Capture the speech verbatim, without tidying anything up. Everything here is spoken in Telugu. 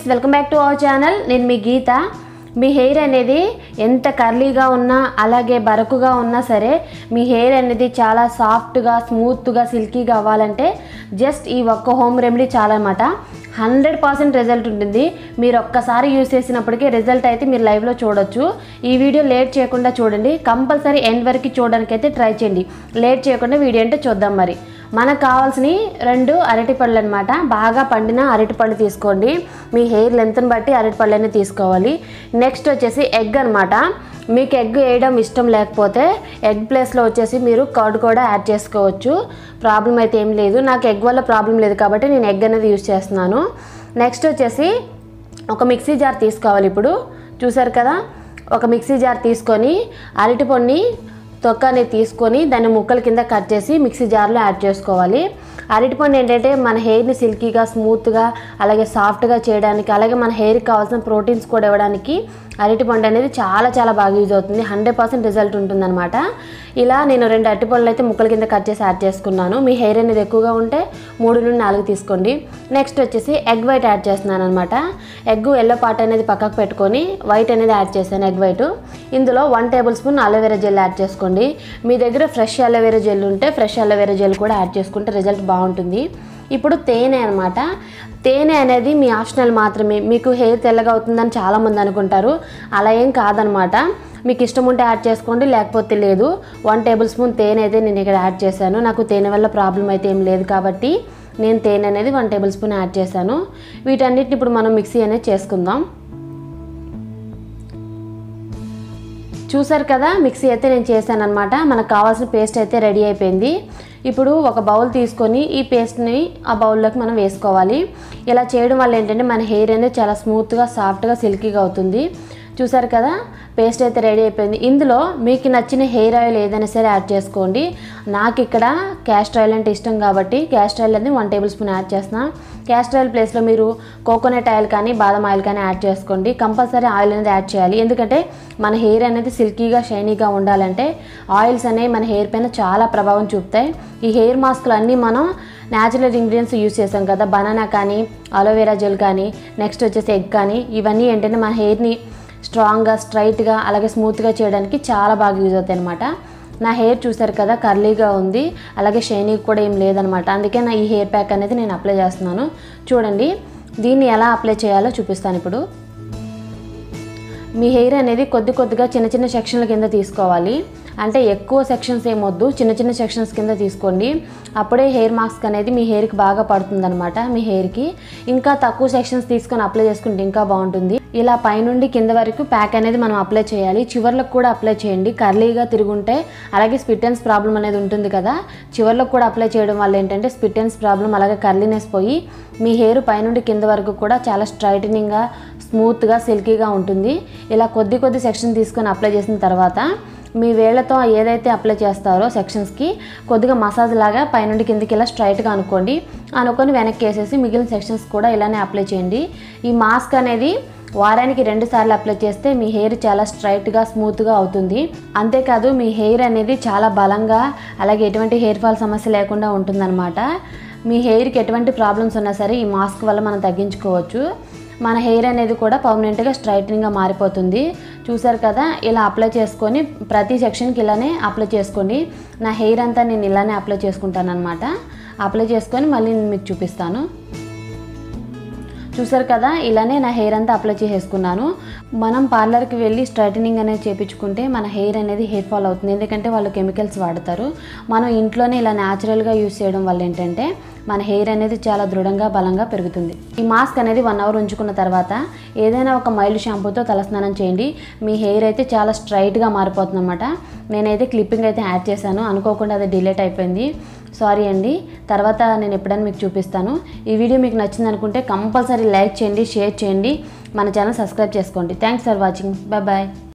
Friends, welcome back to our channel. నేను మీ గీత. మీ హెయిర్ అనేది ఎంత కర్లీగా ఉన్నా అలాగే బరకుగా ఉన్నా సరే మీ హెయిర్ అనేది చాలా సాఫ్ట్గా స్మూత్గా సిల్కీగా అవ్వాలంటే జస్ట్ ఈ ఒక్క హోమ్ రెమెడీ చాలా అన్నమాట. హండ్రెడ్ పర్సెంట్ రిజల్ట్ ఉంటుంది. మీరు ఒక్కసారి యూస్ చేసినప్పటికీ రిజల్ట్ అయితే మీరు లైవ్లో చూడొచ్చు. ఈ వీడియో లేట్ చేయకుండా చూడండి. కంపల్సరీ ఎండ్ వరకు చూడడానికి అయితే ట్రై చేయండి. లేట్ చేయకుండా వీడియో అంటే చూద్దాం. మరి మనకు కావాల్సిన రెండు అరటిపళ్ళు అనమాట. బాగా పండిన అరటిపళ్ళు తీసుకోండి. మీ హెయిర్ లెంత్ని బట్టి అరటిపళ్ళు అనేది తీసుకోవాలి. నెక్స్ట్ వచ్చేసి ఎగ్ అనమాట. మీకు ఎగ్ వేయడం ఇష్టం లేకపోతే ఎగ్ ప్లేస్లో వచ్చేసి మీరు కర్డ్ కూడా యాడ్ చేసుకోవచ్చు. ప్రాబ్లం అయితే ఏం లేదు. నాకు ఎగ్ వల్ల ప్రాబ్లం లేదు కాబట్టి నేను ఎగ్ అనేది యూజ్ చేస్తున్నాను. నెక్స్ట్ వచ్చేసి ఒక మిక్సీ జార్ తీసుకోవాలి. ఇప్పుడు చూసారు కదా, ఒక మిక్సీ జార్ తీసుకొని అరటిపండుని తొక్కని తీసుకొని దాన్ని ముక్కల కింద కట్ చేసి మిక్సీ జార్లో యాడ్ చేసుకోవాలి. అరటిపండు ఏంటంటే మన హెయిర్ని సిల్కీగా స్మూత్గా అలాగే సాఫ్ట్గా చేయడానికి అలాగే మన హెయిర్కి కావాల్సిన ప్రోటీన్స్ కూడా ఇవ్వడానికి అరటిపండు అనేది చాలా చాలా బాగా యూజ్ అవుతుంది. హండ్రెడ్ పర్సెంట్ రిజల్ట్ ఉంటుందన్నమాట. ఇలా నేను రెండు అరటిపండ్లు అయితే ముక్కల కింద కట్ చేసి యాడ్ చేసుకున్నాను. మీ హెయిర్ అనేది ఎక్కువగా ఉంటే మూడు నుండి నాలుగు తీసుకోండి. నెక్స్ట్ వచ్చేసి ఎగ్ వైట్ యాడ్ చేస్తున్నాను అనమాట. ఎగ్ ఎల్లో పార్ట్ అనేది పక్కకు పెట్టుకొని వైట్ అనేది యాడ్ చేశాను, ఎగ్ వైట్. ఇందులో one tablespoon aloe vera gel add చేసుకోండి. మీ దగ్గర ఫ్రెష్ అలోవెరా జెల్ ఉంటే ఫ్రెష్ అలోవెరా జెల్ కూడా యాడ్ చేసుకుంటే రిజల్ట్ బాగుంటుంది. ఇప్పుడు తేనె అనమాట. తేనె అనేది మీ ఆప్షనల్ మాత్రమే. మీకు హెయిర్ తెల్లగా అవుతుందని చాలామంది అనుకుంటారు. అలా ఏం కాదనమాట. మీకు ఇష్టం ఉంటే యాడ్ చేసుకోండి, లేకపోతే లేదు. వన్ టేబుల్ స్పూన్ తేనె అయితే నేను ఇక్కడ యాడ్ చేశాను. నాకు తేనె వల్ల ప్రాబ్లం అయితే ఏం లేదు కాబట్టి నేను తేనె అనేది వన్ టేబుల్ స్పూన్ యాడ్ చేశాను. వీటన్నిటిని ఇప్పుడు మనం మిక్సీ అనేది చేసుకుందాం. చూసారు కదా, మిక్సీ అయితే నేను చేశాను అనమాట. మనకు కావాల్సిన పేస్ట్ అయితే రెడీ అయిపోయింది. ఇప్పుడు ఒక బౌల్ తీసుకొని ఈ పేస్ట్ని ఆ బౌల్లోకి మనం వేసుకోవాలి. ఇలా చేయడం వల్ల ఏంటంటే మన హెయిర్ అనేది చాలా స్మూత్గా సాఫ్ట్గా సిల్కీగా అవుతుంది. చూసారు కదా, పేస్ట్ అయితే రెడీ అయిపోయింది. ఇందులో మీకు నచ్చిన హెయిర్ ఆయిల్ ఏదైనా సరే యాడ్ చేసుకోండి. నాకు ఇక్కడ క్యాస్టర్ ఆయిల్ అంటే ఇష్టం కాబట్టి క్యాస్టర్ ఆయిల్ అనేది వన్ టేబుల్ స్పూన్ యాడ్ చేస్తున్నా. క్యాస్టర్ ఆయిల్ ప్లేస్లో మీరు కోకోనట్ ఆయిల్ కానీ బాదం ఆయిల్ కానీ యాడ్ చేసుకోండి. కంపల్సరీ ఆయిల్ అనేది యాడ్ చేయాలి. ఎందుకంటే మన హెయిర్ అనేది సిల్కీగా షైనీగా ఉండాలంటే ఆయిల్స్ అనేవి మన హెయిర్ పైన చాలా ప్రభావం చూపుతాయి. ఈ హెయిర్ మాస్క్లు అన్నీ మనం న్యాచురల్ ఇంగ్రీడియంట్స్ యూజ్ చేసాం కదా, బనానా కానీ అలోవెరా జెల్ కానీ నెక్స్ట్ వచ్చేసి ఎగ్ కానీ, ఇవన్నీ ఏంటంటే మన హెయిర్ని స్ట్రాంగ్గా స్ట్రైట్గా అలాగే స్మూత్గా చేయడానికి చాలా బాగా యూజ్ అవుతాయి అనమాట. నా హెయిర్ చూసారు కదా, కర్లీగా ఉంది, అలాగే షైనీ కూడా ఏం లేదనమాట. అందుకే నా ఈ హెయిర్ ప్యాక్ అనేది నేను అప్లై చేస్తున్నాను. చూడండి, దీన్ని ఎలా అప్లై చేయాలో చూపిస్తాను ఇప్పుడు. మీ హెయిర్ అనేది కొద్ది కొద్దిగా చిన్న చిన్న సెక్షన్ల కింద తీసుకోవాలి. అంటే ఎక్కువ సెక్షన్స్ ఏమొద్దు, చిన్న చిన్న సెక్షన్స్ కింద తీసుకోండి. అప్పుడే హెయిర్ మాస్క్ అనేది మీ హెయిర్కి బాగా పడుతుందన్నమాట. మీ హెయిర్కి ఇంకా తక్కువ సెక్షన్స్ తీసుకొని అప్లై చేసుకుంటే ఇంకా బాగుంటుంది. ఇలా పైనుండి కింద వరకు ప్యాక్ అనేది మనం అప్లై చేయాలి. చివర్లకు కూడా అప్లై చేయండి. కర్లీగా తిరుగుంటే అలాగే స్పిట్టెన్స్ ప్రాబ్లం అనేది ఉంటుంది కదా, చివర్లకు కూడా అప్లై చేయడం వల్ల ఏంటంటే స్పిట్టెన్స్ ప్రాబ్లం అలాగే కర్లీనెస్ పోయి మీ హెయిర్ పైనుండి కింద వరకు కూడా చాలా స్ట్రైటనింగ్గా స్మూత్గా సిల్కీగా ఉంటుంది. ఇలా కొద్ది కొద్ది సెక్షన్ తీసుకొని అప్లై చేసిన తర్వాత మీ వేళ్లతో ఏదైతే అప్లై చేస్తారో సెక్షన్స్కి కొద్దిగా మసాజ్ లాగా పైనుండి కిందకి ఇలా స్ట్రైట్గా అనుకోండి. అనుకొని వెనక్కి వేసేసి మిగిలిన సెక్షన్స్ కూడా ఇలానే అప్లై చేయండి. ఈ మాస్క్ అనేది వారానికి రెండు సార్లు అప్లై చేస్తే మీ హెయిర్ చాలా స్ట్రైట్గా స్మూత్గా అవుతుంది. అంతేకాదు మీ హెయిర్ అనేది చాలా బలంగా అలాగే ఎటువంటి హెయిర్ ఫాల్ సమస్య లేకుండా ఉంటుందన్నమాట. మీ హెయిర్కి ఎటువంటి ప్రాబ్లమ్స్ ఉన్నా సరే ఈ మాస్క్ వల్ల మనం తగ్గించుకోవచ్చు. మన హెయిర్ అనేది కూడా పర్మనెంట్గా స్ట్రైట్నింగ్గా మారిపోతుంది. చూసారు కదా, ఇలా అప్లై చేసుకొని ప్రతి సెక్షన్కి ఇలానే అప్లై చేసుకోండి. నా హెయిర్ అంతా నేను ఇలానే అప్లై చేసుకుంటాను అనమాట. అప్లై చేసుకొని మళ్ళీ నేను మీకు చూపిస్తాను. చూసారు కదా, ఇలానే నా హెయిర్ అంతా అప్లై చేసేసుకున్నాను. మనం పార్లర్కి వెళ్ళి స్ట్రైటనింగ్ అనేది చేయించుకుంటే మన హెయిర్ అనేది హెయిర్ ఫాల్ అవుతుంది. ఎందుకంటే వాళ్ళు కెమికల్స్ వాడతారు. మనం ఇంట్లోనే ఇలా న్యాచురల్గా యూజ్ చేయడం వల్ల ఏంటంటే మన హెయిర్ అనేది చాలా దృఢంగా బలంగా పెరుగుతుంది. ఈ మాస్క్ అనేది వన్ అవర్ ఉంచుకున్న తర్వాత ఏదైనా ఒక మైల్డ్ షాంపూతో తలస్నానం చేయండి. మీ హెయిర్ అయితే చాలా స్ట్రైట్గా మారిపోతుంది అనమాట. నేనైతే క్లిప్పింగ్ అయితే యాడ్ చేశాను, అనుకోకుండా అది డిలీట్ అయిపోయింది. సారీ అండి. తర్వాత నేను ఎప్పుడైనా మీకు చూపిస్తాను. ఈ వీడియో మీకు నచ్చింది అనుకుంటే కంపల్సరీ లైక్ చేయండి, షేర్ చేయండి, మన ఛానల్ సబ్స్క్రైబ్ చేసుకోండి. Thanks for watching. Bye bye.